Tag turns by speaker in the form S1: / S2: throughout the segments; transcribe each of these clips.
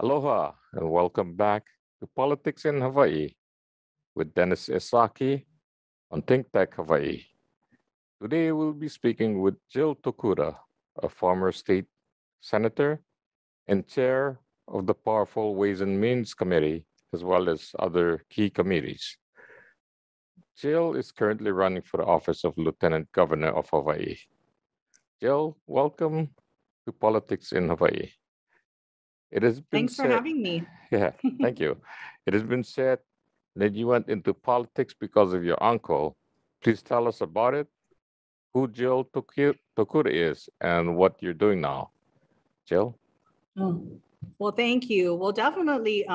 S1: Aloha and welcome back to Politics in Hawaii with Dennis Esaki on ThinkTech Hawaii. Today we'll be speaking with Jill Tokuda, a former state senator and chair of the powerful Ways and Means Committee, as well as other key committees. Jill is currently running for the office of Lieutenant Governor of Hawaii. Jill, welcome to Politics in Hawaii. It has been
S2: Thanks for having me.
S1: Yeah, thank you. It has been said that you went into politics because of your uncle. Please tell us about it, who Jill Tokuda is, and what you're doing now. Jill?
S2: Oh, well, thank you. Well, definitely,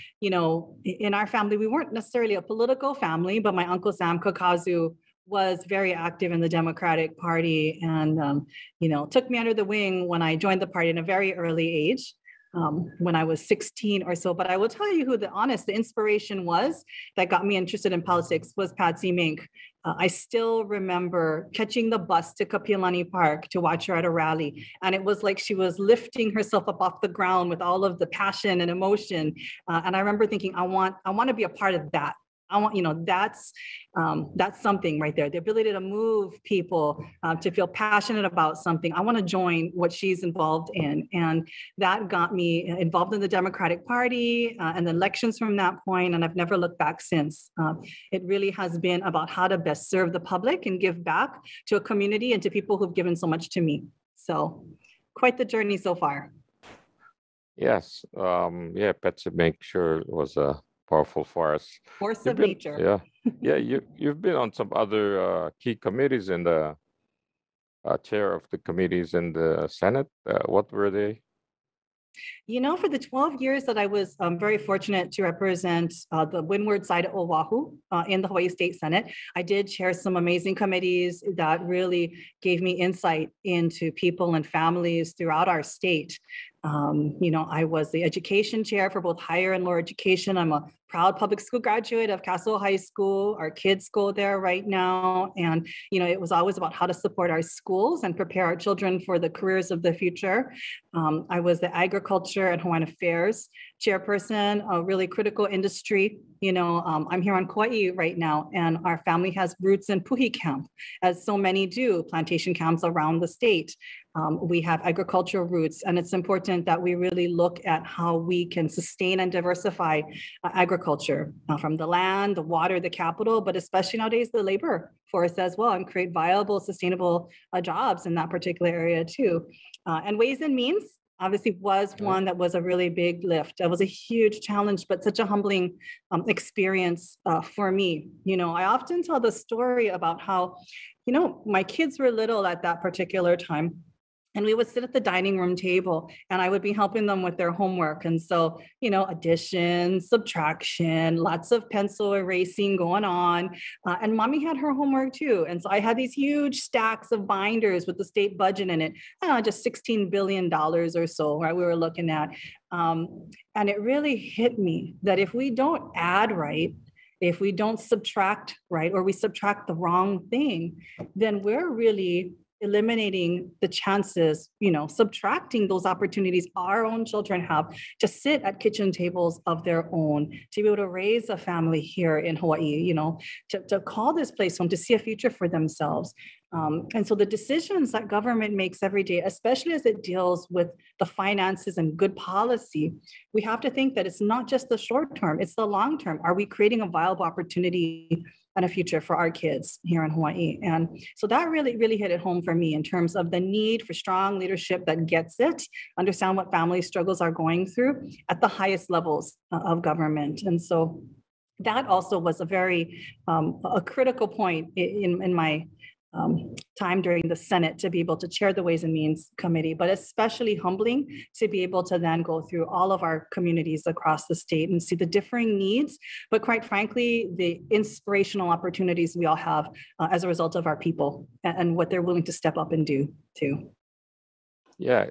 S2: in our family, we weren't necessarily a political family, but my uncle Sam Kakazu was very active in the Democratic Party and, took me under the wing when I joined the party in a very early age. When I was 16 or so. But I will tell you who the inspiration was that got me interested in politics was Patsy Mink. I still remember catching the bus to Kapiolani Park to watch her at a rally. And it was like she was lifting herself up off the ground with all of the passion and emotion. And I remember thinking, I want to be a part of that. I want, that's something right there. The ability to move people, to feel passionate about something. I want to join what she's involved in. And that got me involved in the Democratic Party and the elections from that point. And I've never looked back since. It really has been about how to best serve the public and give back to a community and to people who've given so much to me. So quite the journey so far.
S1: Yes. Patsy Mink sure was a powerful force
S2: of nature.
S1: You've been on some other key committees in the chair of the committees in the Senate. What were they?
S2: For the 12 years that I was very fortunate to represent the windward side of Oahu in the Hawaii State Senate, I did chair some amazing committees that really gave me insight into people and families throughout our state. I was the education chair for both higher and lower education. I'm a proud public school graduate of Castle High School. Our kids go there right now. And, it was always about how to support our schools and prepare our children for the careers of the future. I was the agriculture and Hawaiian affairs chairperson, a really critical industry. I'm here on Kauai right now, and our family has roots in Puhi Camp, as so many do, plantation camps around the state. We have agricultural roots, and it's important that we really look at how we can sustain and diversify agriculture from the land, the water, the capital, but especially nowadays the labor force as well, and create viable, sustainable jobs in that particular area too. And Ways and Means obviously was one that was a really big lift. It was a huge challenge, but such a humbling experience for me. I often tell the story about how, my kids were little at that particular time. And we would sit at the dining room table and I would be helping them with their homework. And so, addition, subtraction, lots of pencil erasing going on. And mommy had her homework too. And so I had these huge stacks of binders with the state budget in it, just $16 billion or so, right? We were looking at. And it really hit me that if we don't add right, if we don't subtract right, or we subtract the wrong thing, then we're really eliminating the chances, subtracting those opportunities our own children have to sit at kitchen tables of their own, to be able to raise a family here in Hawaii, to call this place home, to see a future for themselves. And so the decisions that government makes every day, especially as it deals with the finances and good policy, we have to think that it's not just the short term, it's the long term. Are we creating a viable opportunity and a future for our kids here in Hawaii? And so that really, really hit it home for me in terms of the need for strong leadership that gets it, understand what family struggles are going through at the highest levels of government. And so that also was a very a critical point in my time during the Senate to be able to chair the Ways and Means Committee, but especially humbling to be able to then go through all of our communities across the state and see the differing needs, but quite frankly, the inspirational opportunities we all have as a result of our people and what they're willing to step up and do too.
S1: Yeah.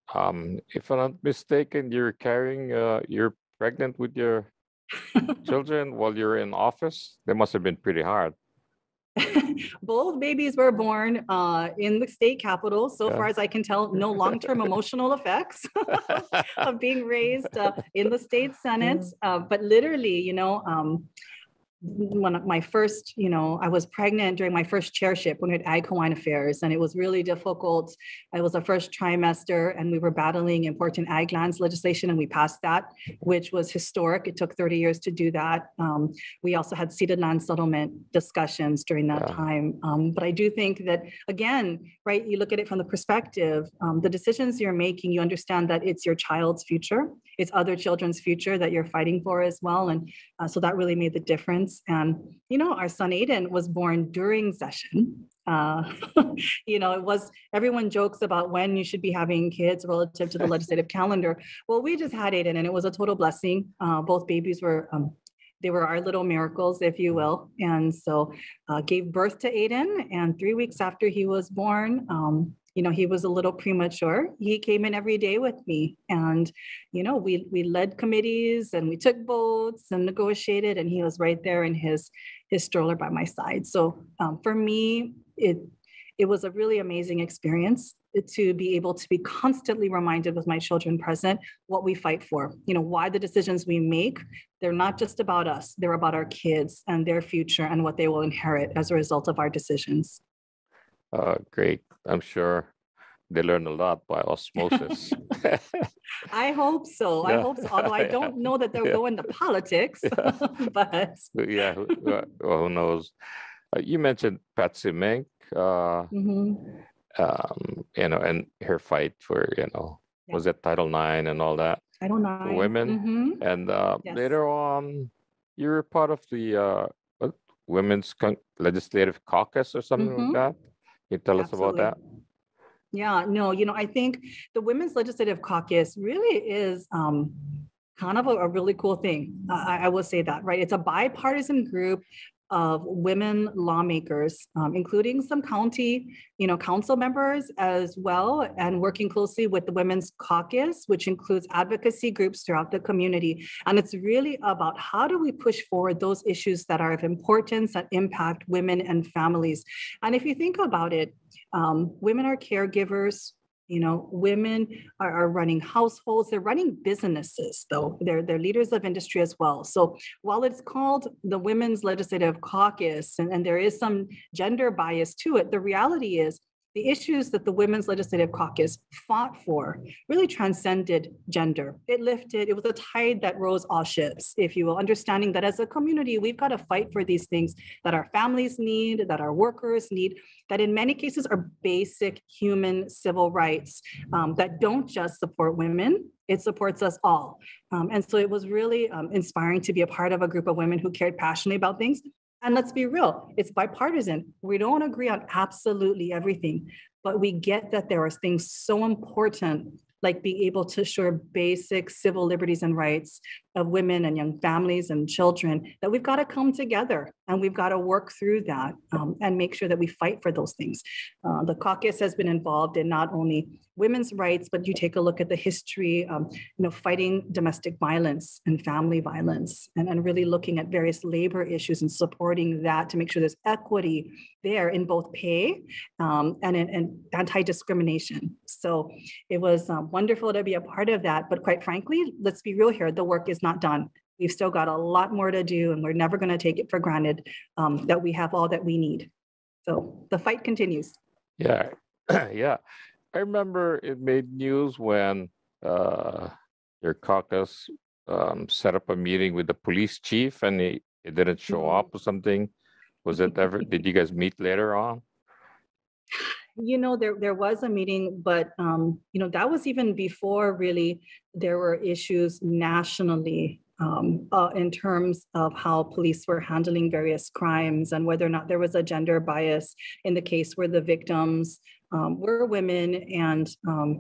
S1: If I'm not mistaken, you're pregnant with your children while you're in office. That must have been pretty hard.
S2: Both babies were born in the state capital. So far as I can tell, no long-term emotional effects of being raised in the state Senate. But literally, one of my first, I was pregnant during my first chairship when we had Ag Hawaiian Affairs, and it was really difficult. It was the first trimester, and we were battling important ag lands legislation, and we passed that, which was historic. It took 30 years to do that. We also had ceded land settlement discussions during that time. But I do think that, again, right, you look at it from the perspective, the decisions you're making, you understand that it's your child's future, it's other children's future that you're fighting for as well. And so that really made the difference. And, our son Aiden was born during session. It was, everyone jokes about when you should be having kids relative to the legislative calendar. Well, we just had Aiden and it was a total blessing. Both babies were, they were our little miracles, if you will. And so gave birth to Aiden, and 3 weeks after he was born, he was a little premature. He came in every day with me, and, we led committees and we took votes and negotiated, and he was right there in his stroller by my side. So for me, it was a really amazing experience to be able to be constantly reminded with my children present what we fight for, why the decisions we make, they're not just about us, they're about our kids and their future and what they will inherit as a result of our decisions.
S1: Great. I'm sure they learn a lot by osmosis.
S2: I hope so. I hope so. Although I don't know that they'll go into politics, but
S1: who knows? You mentioned Patsy Mink, and her fight for, was it Title IX and all that?
S2: Title IX.
S1: For women. And later on, you were part of the Women's Legislative Caucus or something like that. Can you tell us about that?
S2: Yeah, no, I think the Women's Legislative Caucus really is kind of a really cool thing. I will say that, right? It's a bipartisan group of women lawmakers, including some county, council members as well, and working closely with the Women's Caucus, which includes advocacy groups throughout the community. And it's really about how do we push forward those issues that are of importance that impact women and families. And if you think about it, women are caregivers. Women are running households, they're running businesses, though. They're leaders of industry as well. So while it's called the Women's Legislative Caucus, and there is some gender bias to it, the reality is the issues that the Women's Legislative Caucus fought for really transcended gender. It was a tide that rose all ships, if you will, understanding that as a community, we've got to fight for these things that our families need, that our workers need, that in many cases are basic human civil rights that don't just support women, it supports us all. And so it was really inspiring to be a part of a group of women who cared passionately about things. And let's be real, it's bipartisan. We don't agree on absolutely everything, but we get that there are things so important, like being able to assure basic civil liberties and rights of women and young families and children, that we've got to come together and we've got to work through that and make sure that we fight for those things. The caucus has been involved in not only women's rights, but you take a look at the history, fighting domestic violence and family violence, and really looking at various labor issues and supporting that to make sure there's equity there in both pay and in anti-discrimination. So it was wonderful to be a part of that. But quite frankly, let's be real here, the work is not done. We've still got a lot more to do, and we're never going to take it for granted that we have all that we need. So the fight continues.
S1: Yeah, yeah. I remember it made news when your caucus set up a meeting with the police chief, and he didn't show up or something. Was it ever? Did you guys meet later on?
S2: There was a meeting, but that was even before really there were issues nationally in terms of how police were handling various crimes and whether or not there was a gender bias in the case where the victims were women and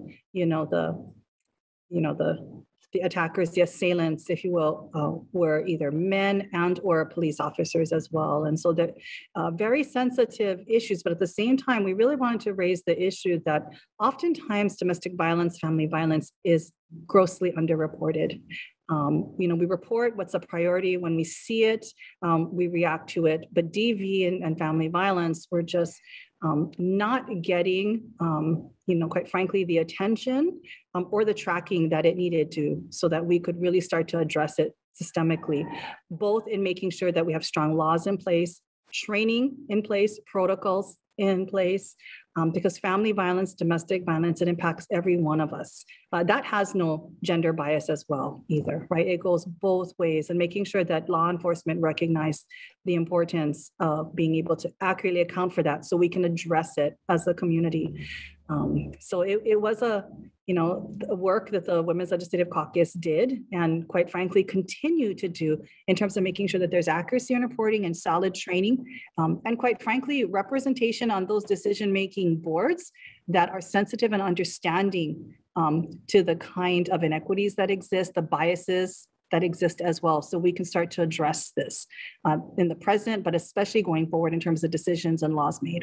S2: the attackers, the assailants, if you will, were either men and or police officers as well. And so they're very sensitive issues, but at the same time, we really wanted to raise the issue that oftentimes domestic violence, family violence is grossly underreported. We report what's a priority. When we see it, we react to it. But DV and family violence, we're just not getting, quite frankly, the attention or the tracking that it needed to, so that we could really start to address it systemically, both in making sure that we have strong laws in place, training in place, protocols in place, because family violence, domestic violence, it impacts every one of us. That has no gender bias as well either, right? It goes both ways, and making sure that law enforcement recognize the importance of being able to accurately account for that so we can address it as a community. So it was a work that the Women's Legislative Caucus did, and quite frankly, continue to do in terms of making sure that there's accuracy in reporting and solid training, and quite frankly, representation on those decision-making boards that are sensitive and understanding to the kind of inequities that exist, the biases that exist as well. So we can start to address this in the present, but especially going forward in terms of decisions and laws made.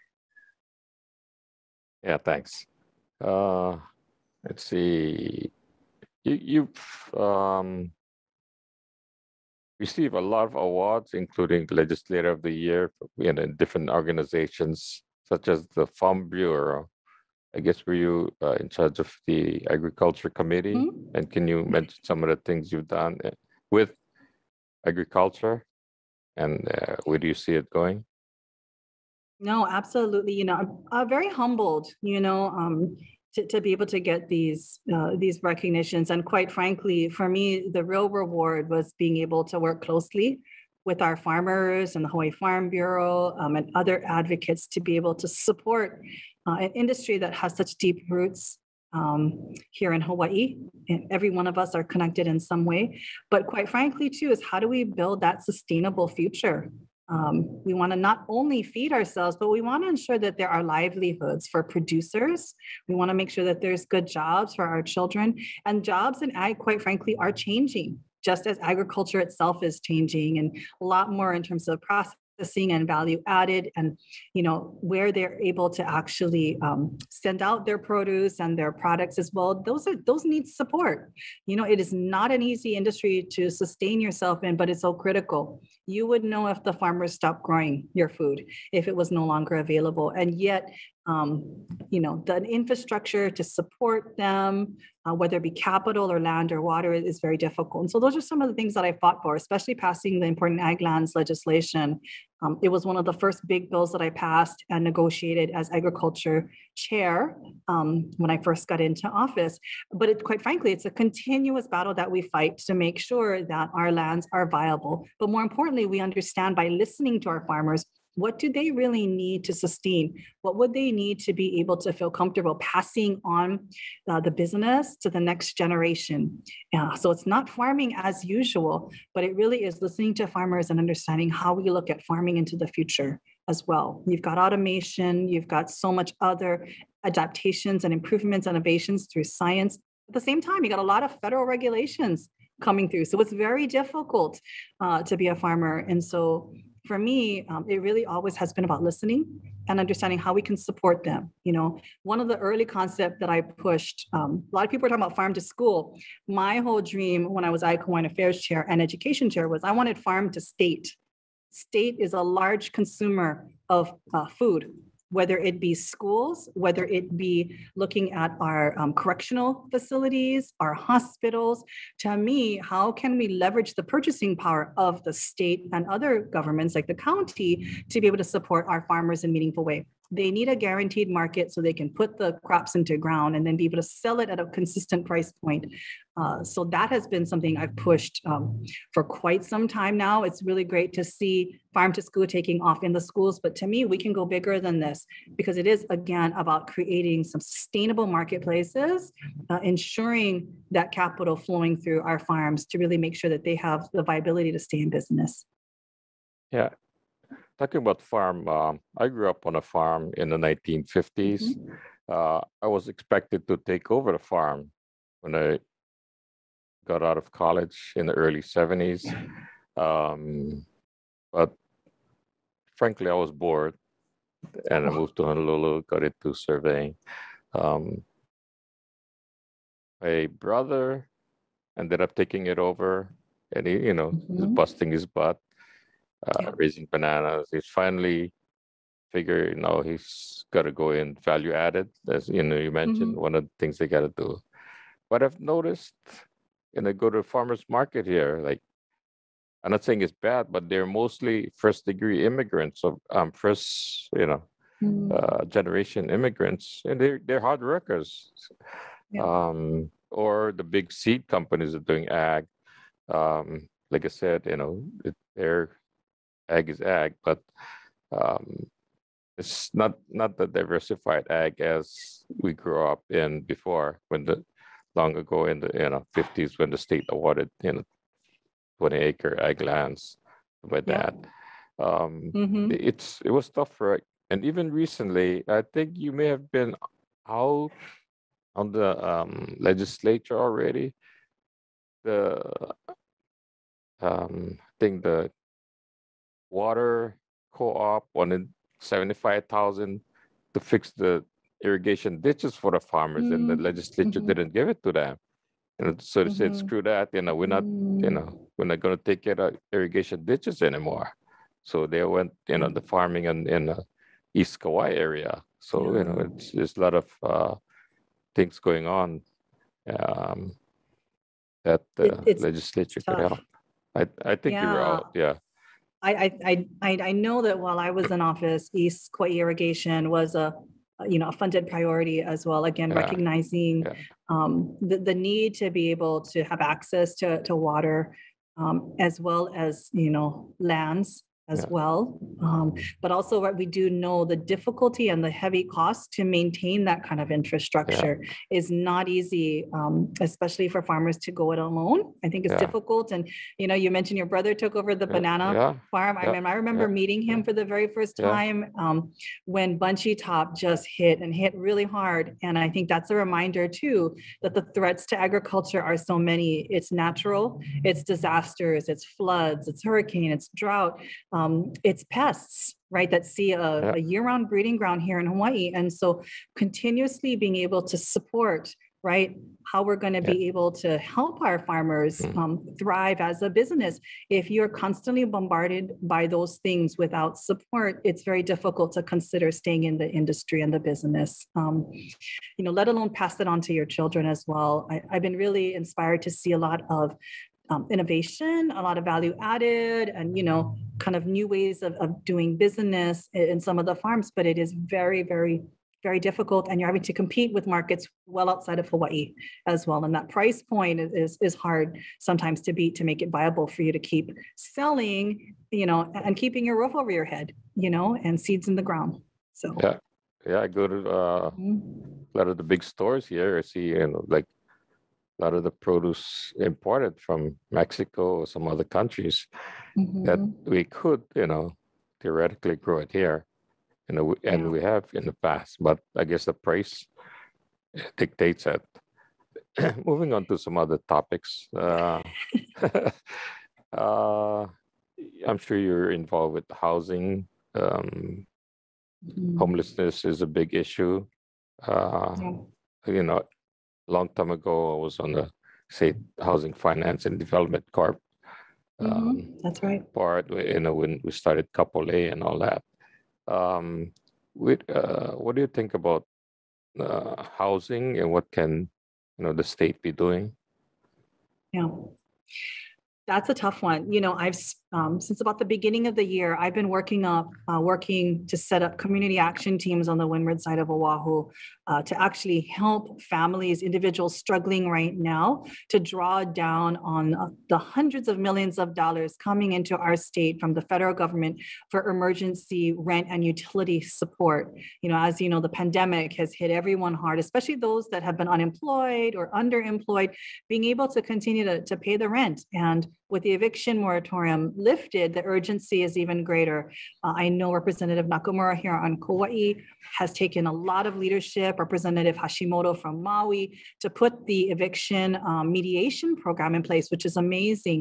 S1: Yeah, thanks. Let's see. You've received a lot of awards, including Legislator of the Year in different organizations, such as the Farm Bureau. I guess were you in charge of the Agriculture Committee?
S2: Mm-hmm.
S1: And can you mention some of the things you've done with agriculture, and where do you see it going?
S2: No, absolutely. I'm very humbled, to be able to get these recognitions. And quite frankly, for me, the real reward was being able to work closely with our farmers and the Hawaii Farm Bureau and other advocates to be able to support an industry that has such deep roots here in Hawaii. And every one of us are connected in some way. But quite frankly, too, is how do we build that sustainable future? We want to not only feed ourselves, but we want to ensure that there are livelihoods for producers. We want to make sure that there's good jobs for our children. And jobs in ag, quite frankly, are changing, just as agriculture itself is changing, and a lot more in terms of processing and value added, and where they're able to actually send out their produce and their products as well. Those need support. It is not an easy industry to sustain yourself in, but it's so critical. You would know if the farmers stopped growing your food, if it was no longer available. And yet, the infrastructure to support them, whether it be capital or land or water, is very difficult. And so those are some of the things that I fought for, especially passing the important ag lands legislation. It was one of the first big bills that I passed and negotiated as agriculture chair when I first got into office. But quite frankly, it's a continuous battle that we fight to make sure that our lands are viable. But more importantly, we understand by listening to our farmers, what do they really need to sustain? What would they need to be able to feel comfortable passing on the business to the next generation? So it's not farming as usual, but it really is listening to farmers and understanding how we look at farming into the future as well. You've got automation, you've got so much other adaptations and improvements, innovations through science. At the same time, you got a lot of federal regulations coming through. So it's very difficult to be a farmer. And so for me, it really always has been about listening and understanding how we can support them. One of the early concepts that I pushed, a lot of people are talking about farm to school. My whole dream when I was Ag Hawaiian Affairs Chair and Education Chair was I wanted farm to state. State is a large consumer of food, whether it be schools, whether it be looking at our correctional facilities, our hospitals. To me, how can we leverage the purchasing power of the state and other governments like the county to be able to support our farmers in a meaningful way? They need a guaranteed market so they can put the crops into ground and then be able to sell it at a consistent price point. So that has been something I've pushed for quite some time now. It's really great to see farm to school taking off in the schools, but to me, we can go bigger than this because it is, again, about creating some sustainable marketplaces, ensuring that capital flowing through our farms to really make sure that they have the viability to stay in business.
S1: Yeah. Talking about farm, I grew up on a farm in the 1950s. I was expected to take over the farm when I got out of college in the early 70s. But frankly, I was bored and I moved to Honolulu, got into surveying. My brother ended up taking it over, and he, he's
S2: Mhm.
S1: busting his butt,
S2: Yeah.
S1: raising bananas. He's finally figured, he's got to go in value added, as you mentioned,
S2: Mhm.
S1: one of the things they got to do. But I've noticed, I go to the farmers market here, like, I'm not saying it's bad, but they're mostly first degree immigrants of first,
S2: Mm.
S1: generation immigrants, and they're hard workers.
S2: Yeah.
S1: Or the big seed companies are doing ag. Like I said, their ag is ag, but um, it's not the diversified ag as we grew up in before, long ago in the 50s, when the state awarded 20-acre ag lands to my
S2: Yeah.
S1: dad.
S2: Mhm.
S1: It was tough for, and even recently, I think you may have been out on the legislature already. The I think the water co-op wanted 75,000 to fix the irrigation ditches for the farmers, and the
S2: Mm.
S1: legislature
S2: Mhm.
S1: didn't give it to them. So they said,
S2: Mhm.
S1: screw that,
S2: Mm.
S1: we're not going to take care of irrigation ditches anymore. So they went,
S2: Yeah.
S1: the farming in East Kauai area. So,
S2: Yeah.
S1: there's a lot of things going on um, that the
S2: It's
S1: legislature could
S2: tough.
S1: help. I think you were
S2: Yeah.
S1: out. Yeah.
S2: I know that while I was in office, East Kauai irrigation was a funded priority as well. Again,
S1: Yeah.
S2: recognizing
S1: Yeah.
S2: the need to be able to have access to water, as well as, lands as
S1: Yeah.
S2: well. But also what we do know, the difficulty and the heavy cost to maintain that kind of
S1: Yeah.
S2: infrastructure is not easy, especially for farmers to go it alone. I think it's
S1: Yeah.
S2: difficult. And, you mentioned your brother took over the
S1: Yeah.
S2: banana
S1: Yeah.
S2: farm.
S1: Yeah.
S2: I remember
S1: Yeah.
S2: meeting him
S1: Yeah.
S2: for the very first
S1: Yeah.
S2: time, when Bunchy Top just hit really hard. And I think that's a reminder too, that the threats to agriculture are so many. It's natural, it's disasters, it's floods, it's hurricane, it's drought, it's pests, right? That see
S1: Yeah.
S2: a year-round breeding ground here in Hawaii. And so continuously being able to support, right, how we're going to
S1: Yeah.
S2: be able to help our farmers thrive as a business. If you're constantly bombarded by those things without support, it's very difficult to consider staying in the industry and the business, let alone pass it on to your children as well. I've been really inspired to see a lot of innovation, a lot of value added, and kind of new ways of doing business in some of the farms. But it is very, very, very difficult, and you're having to compete with markets well outside of Hawaii as well. And that price point is hard sometimes to beat, to make it viable for you to keep selling, and keeping your roof over your head, and seeds in the ground. So
S1: Yeah. Yeah. I go to a lot of the big stores here. I see, like a lot of the produce imported from Mexico or some other countries that we could, theoretically grow it here, and
S2: yeah.
S1: we have in the past. But I guess the price dictates it. Moving on to some other topics. Uh, I'm sure you're involved with housing. Um, Homelessness is a big issue. Uh,
S2: Yeah.
S1: you know, a long time ago, I was on the state housing finance and development corp
S2: That's right.
S1: part. When we started Couple A and all that. Um, what do you think about housing, and what can the state be doing?
S2: Yeah. That's a tough one. I've since about the beginning of the year, I've been working to set up community action teams on the windward side of Oahu, to actually help families, individuals struggling right now, to draw down on the hundreds of millions of dollars coming into our state from the federal government for emergency rent and utility support. As you know, the pandemic has hit everyone hard, especially those that have been unemployed or underemployed, being able to continue to pay the rent. And with the eviction moratorium lifted, the urgency is even greater. I know Representative Nakamura here on Kauai has taken a lot of leadership, Representative Hashimoto from Maui, to put the eviction mediation program in place, which is amazing.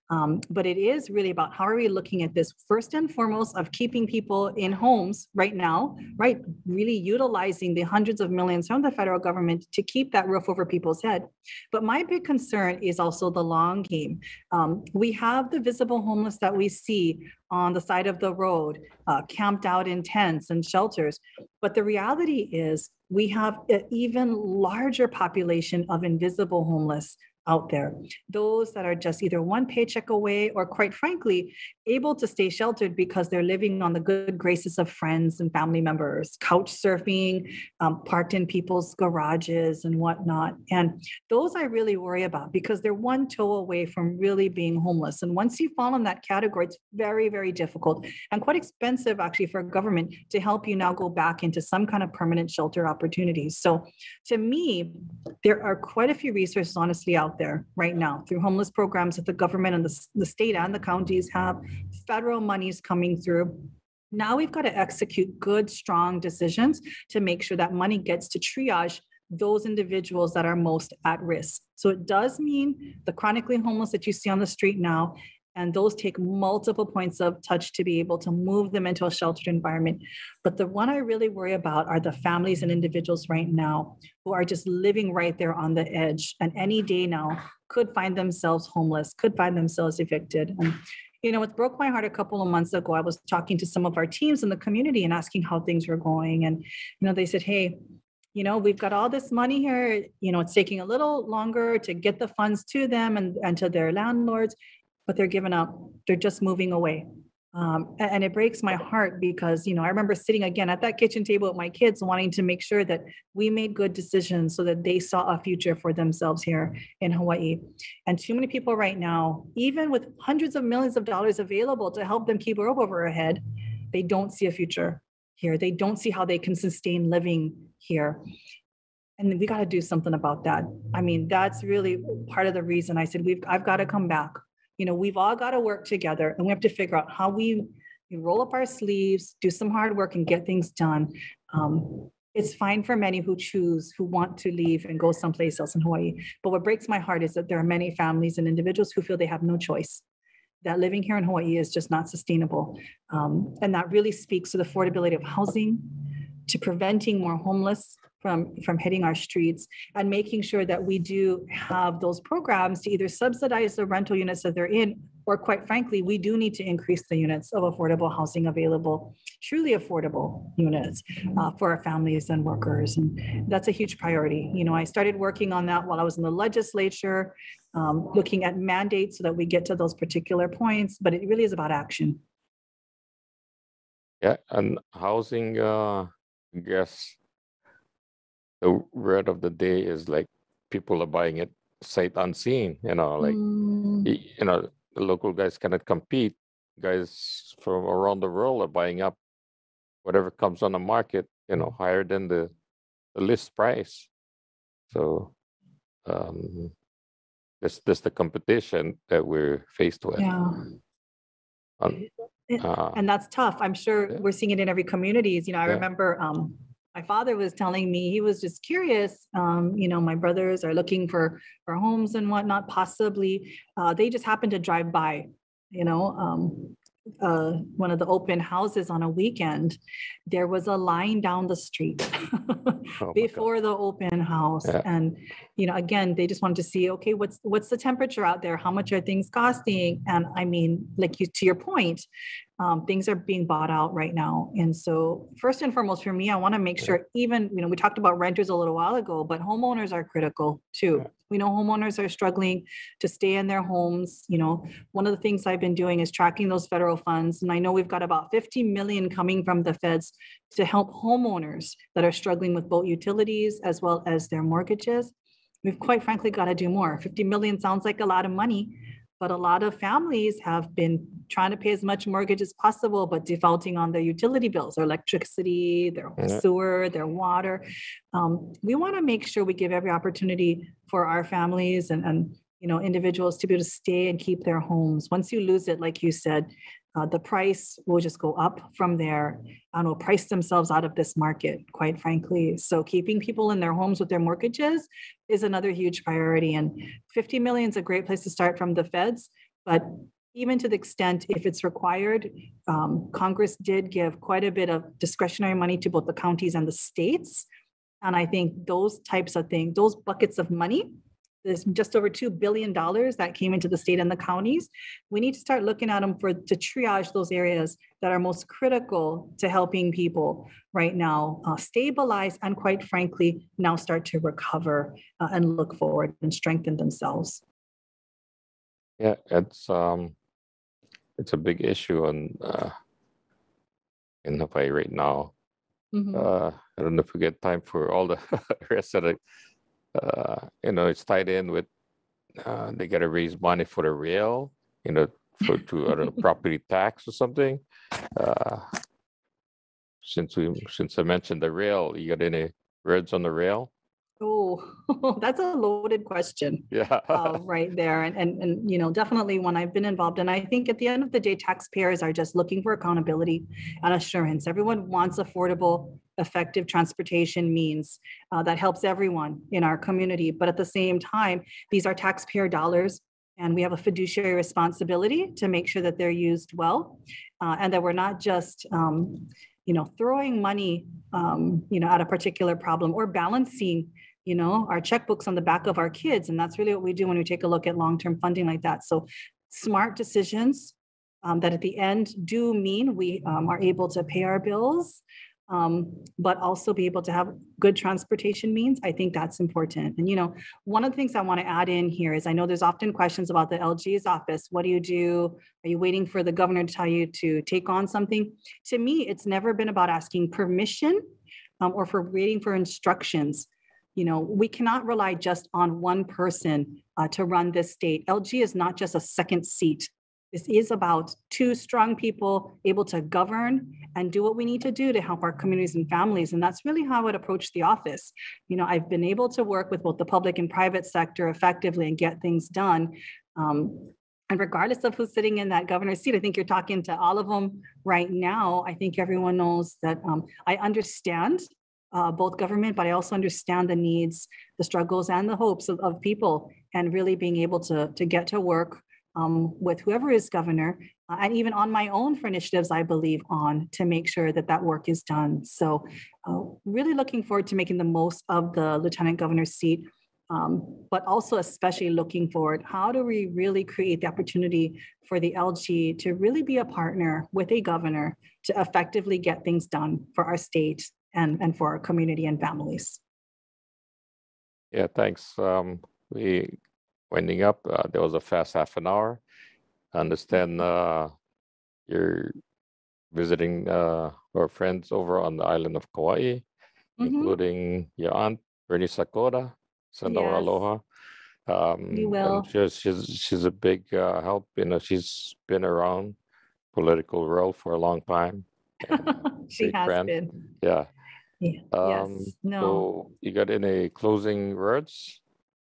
S2: But it is really about how are we looking at this first and foremost of keeping people in homes right now, right? Really utilizing the hundreds of millions from the federal government to keep that roof over people's head. But my big concern is also the long game. We have the visible homeless that we see on the side of the road, camped out in tents and shelters. But the reality is we have an even larger population of invisible homeless out there, those that are just either one paycheck away or, quite frankly, able to stay sheltered because they're living on the good graces of friends and family members, couch surfing, parked in people's garages and whatnot. And those I really worry about because they're one toe away from really being homeless. And once you fall in that category, it's very, very difficult and quite expensive actually for government to help you now go back into some kind of permanent shelter opportunities. So to me, there are quite a few resources honestly out there right now through homeless programs that the government and the state and the counties have, federal monies coming through. Now we've got to execute good, strong decisions to make sure that money gets to triage those individuals that are most at risk. So it does mean the chronically homeless that you see on the street now, and those take multiple points of touch to be able to move them into a sheltered environment. But the one I really worry about are the families and individuals right now who are just living right there on the edge, and any day now could find themselves homeless, could find themselves evicted. And it broke my heart a couple of months ago. I was talking to some of our teams in the community and asking how things were going. And, they said, hey, we've got all this money here. It's taking a little longer to get the funds to them and to their landlords, but they're giving up. They're just moving away. And it breaks my heart because, I remember sitting again at that kitchen table with my kids wanting to make sure that we made good decisions so that they saw a future for themselves here in Hawaii. And too many people right now, even with hundreds of millions of dollars available to help them keep a roof over their head, they don't see a future here. They don't see how they can sustain living here. And we got to do something about that. I mean, that's really part of the reason I said, I've got to come back. We've all got to work together, and we have to figure out how we roll up our sleeves, do some hard work and get things done. It's fine for many who want to leave and go someplace else in Hawaii. But what breaks my heart is that there are many families and individuals who feel they have no choice, that living here in Hawaii is just not sustainable. And that really speaks to the affordability of housing, to preventing more homeless from hitting our streets, and making sure that we do have those programs to either subsidize the rental units that they're in, or quite frankly, we do need to increase the units of affordable housing available, truly affordable units for our families and workers. And that's a huge priority. I started working on that while I was in the legislature, looking at mandates so that we get to those particular points, but it really is about action.
S1: Yeah, and housing, I guess the word of the day is like people are buying it sight unseen, the local guys cannot compete. Guys from around the world are buying up whatever comes on the market, higher than the list price. So that's the competition that we're faced with.
S2: Yeah. And that's tough. I'm sure we're seeing it in every community. I remember my father was telling me, he was just curious. My brothers are looking for homes and whatnot, possibly. They just happened to drive by, one of the open houses on a weekend. There was a line down the street before the open house.
S1: Yeah.
S2: And, again, they just wanted to see, okay, what's the temperature out there? How much are things costing? And I mean, to your point, things are being bought out right now. And so first and foremost for me, I want to make sure even, we talked about renters a little while ago, but homeowners are critical too.
S1: Yeah.
S2: We know homeowners are struggling to stay in their homes. One of the things I've been doing is tracking those federal funds. And I know we've got about 50 million coming from the feds to help homeowners that are struggling with both utilities as well as their mortgages. We've quite frankly got to do more. 50 million sounds like a lot of money, but a lot of families have been trying to pay as much mortgage as possible, but defaulting on their utility bills, their electricity, their sewer, their water. We want to make sure we give every opportunity for our families and individuals to be able to stay and keep their homes. Once you lose it, like you said, the price will just go up from there and will price themselves out of this market, quite frankly. So keeping people in their homes with their mortgages is another huge priority. And 50 million is a great place to start from the feds. But even to the extent if it's required, Congress did give quite a bit of discretionary money to both the counties and the states. And I think those types of things, those buckets of money, there's just over $2 billion that came into the state and the counties. We need to start looking at them to triage those areas that are most critical to helping people right now stabilize and, quite frankly, now start to recover and look forward and strengthen themselves.
S1: Yeah, it's a big issue in Hawaii right now. I don't know if we get time for all the rest of it. It's tied in with they got to raise money for the rail, I don't know, property tax or something. Since I mentioned the rail, you got any words on the rail?
S2: Oh, that's a loaded question.
S1: Yeah.
S2: Right there. And definitely one I've been involved in. I think at the end of the day, taxpayers are just looking for accountability and assurance. Everyone wants affordable, effective transportation means that helps everyone in our community. But at the same time, these are taxpayer dollars, and we have a fiduciary responsibility to make sure that they're used well, and that we're not just throwing money at a particular problem or balancing our checkbooks on the back of our kids. And that's really what we do when we take a look at long-term funding like that. So smart decisions that at the end do mean we are able to pay our bills, but also be able to have good transportation means. I think that's important. And, one of the things I want to add in here is I know there's often questions about the LG's office. What do you do? Are you waiting for the governor to tell you to take on something? To me, it's never been about asking permission or for waiting for instructions. We cannot rely just on one person to run this state. LG is not just a second seat. This is about two strong people able to govern and do what we need to do to help our communities and families. And that's really how I would approach the office. I've been able to work with both the public and private sector effectively and get things done. And regardless of who's sitting in that governor's seat, I think you're talking to all of them right now. I think everyone knows that I understand both government, but I also understand the needs, the struggles, and the hopes of people, and really being able to get to work with whoever is governor, and even on my own for initiatives I believe on to make sure that work is done. So really looking forward to making the most of the lieutenant governor's seat, but also especially looking forward, how do we really create the opportunity for the LG to really be a partner with a governor to effectively get things done for our state and for our community and families.
S1: Yeah, thanks. We winding up. There was a fast half an hour. I understand you're visiting our friends over on the island of Kauai, including your aunt, Bernie Sakura. Send our aloha.
S2: You will.
S1: And she's a big help. She's been around political world for a long time.
S2: She has
S1: friend.
S2: been.
S1: Yeah.
S2: Yes. No.
S1: So you got any closing words?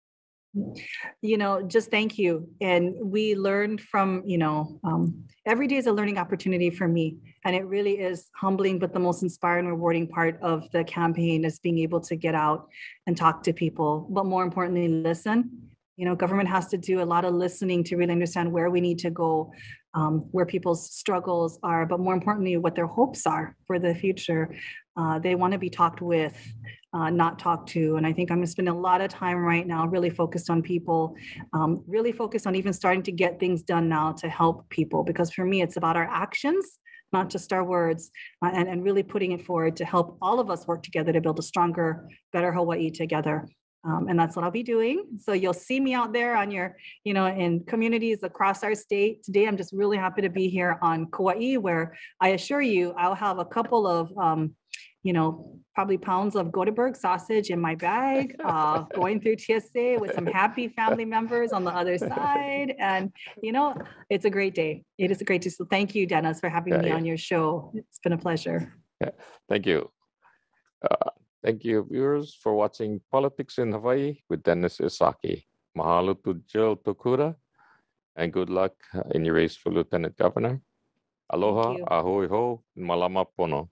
S2: Just thank you. And we learned from, every day is a learning opportunity for me. And it really is humbling, but the most inspiring, rewarding part of the campaign is being able to get out and talk to people, but more importantly, listen. Government has to do a lot of listening to really understand where we need to go, where people's struggles are, but more importantly, what their hopes are for the future. They want to be talked with, not talked to. And I think I'm going to spend a lot of time right now really focused on people, really focused on even starting to get things done now to help people. Because for me, it's about our actions, not just our words, and really putting it forward to help all of us work together to build a stronger, better Hawaii together. And that's what I'll be doing. So you'll see me out there on your, in communities across our state. Today, I'm just really happy to be here on Kauai, where I assure you, I'll have a couple of, probably pounds of Gothenburg sausage in my bag, going through TSA with some happy family members on the other side. And, it's a great day. It is a great day. So thank you, Dennis, for having me on your show. It's been a pleasure.
S1: Yeah, thank you. Thank you, viewers, for watching Politics in Hawaii with Dennis Esaki. Mahalo to Jill Tokuda, and good luck in your race for Lieutenant Governor. Aloha, ahoy ho, malama pono.